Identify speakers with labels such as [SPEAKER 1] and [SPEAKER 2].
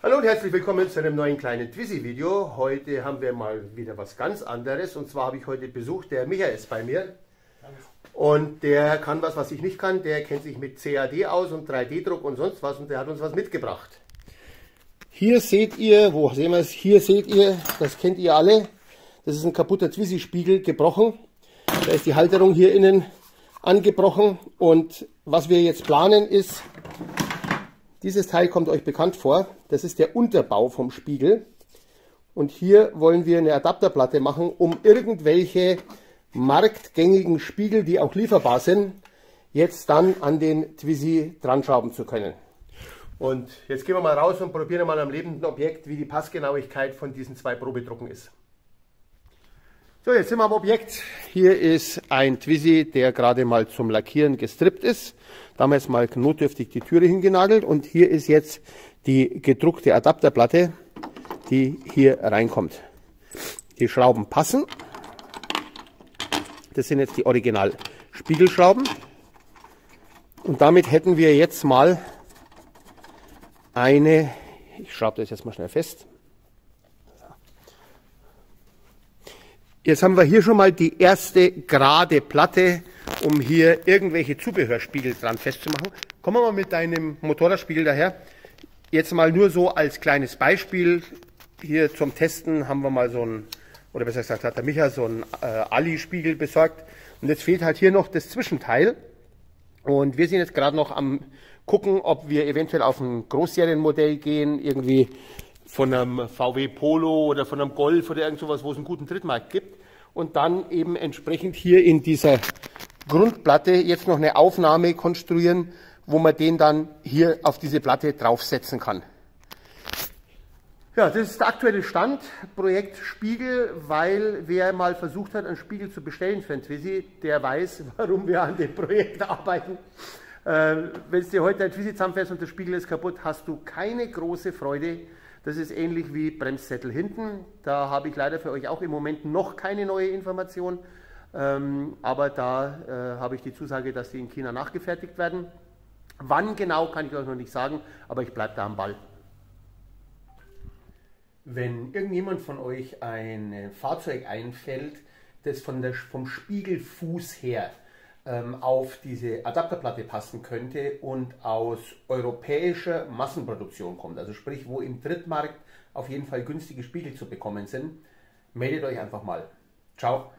[SPEAKER 1] Hallo und herzlich willkommen zu einem neuen kleinen Twizy-Video. Heute haben wir mal wieder was ganz anderes, und zwar habe ich heute Besuch. Der Michael ist bei mir und der kann was ich nicht kann. Der kennt sich mit CAD aus und 3D-Druck und sonst was, und der hat uns was mitgebracht. Hier seht ihr, wo sehen wir es? Hier seht ihr, das kennt ihr alle. Das ist ein kaputter Twizy-Spiegel, gebrochen. Da ist die Halterung hier innen angebrochen, und was wir jetzt planen ist, dieses Teil kommt euch bekannt vor, das ist der Unterbau vom Spiegel, und hier wollen wir eine Adapterplatte machen, um irgendwelche marktgängigen Spiegel, die auch lieferbar sind, jetzt dann an den Twizy dran schrauben zu können. Und jetzt gehen wir mal raus und probieren mal am lebenden Objekt, wie die Passgenauigkeit von diesen zwei Probedrucken ist. So, jetzt sind wir am Objekt. Hier ist ein Twizy, der gerade mal zum Lackieren gestrippt ist. Damals mal notdürftig die Türe hingenagelt, und hier ist jetzt die gedruckte Adapterplatte, die hier reinkommt. Die Schrauben passen. Das sind jetzt die Original Spiegelschrauben. Und damit hätten wir jetzt mal eine, ich schraube das jetzt mal schnell fest. Jetzt haben wir hier schon mal die erste gerade Platte, um hier irgendwelche Zubehörspiegel dran festzumachen. Kommen wir mal mit deinem Motorradspiegel daher. Jetzt mal nur so als kleines Beispiel. Hier zum Testen haben wir mal so ein, oder besser gesagt hat der Micha so einen Ali-Spiegel besorgt. Und jetzt fehlt halt hier noch das Zwischenteil. Und wir sind jetzt gerade noch am gucken, ob wir eventuell auf ein Großserienmodell gehen, irgendwie von einem VW Polo oder von einem Golf oder irgend sowas, wo es einen guten Drittmarkt gibt, und dann eben entsprechend hier in dieser Grundplatte jetzt noch eine Aufnahme konstruieren, wo man den dann hier auf diese Platte draufsetzen kann. Ja, das ist der aktuelle Stand, Projekt Spiegel, weil wer mal versucht hat, einen Spiegel zu bestellen für ein Twizy, der weiß, warum wir an dem Projekt arbeiten. Wenn es dir heute ein Twizy zusammenfährst und der Spiegel ist kaputt, hast du keine große Freude. Das ist ähnlich wie Bremssättel hinten. Da habe ich leider für euch auch im Moment noch keine neue Information. Aber da habe ich die Zusage, dass die in China nachgefertigt werden. Wann genau, kann ich euch noch nicht sagen, aber ich bleibe da am Ball. Wenn irgendjemand von euch ein Fahrzeug einfällt, das vom Spiegelfuß her auf diese Adapterplatte passen könnte und aus europäischer Massenproduktion kommt, also sprich, wo im Drittmarkt auf jeden Fall günstige Spiegel zu bekommen sind, meldet euch einfach mal. Ciao.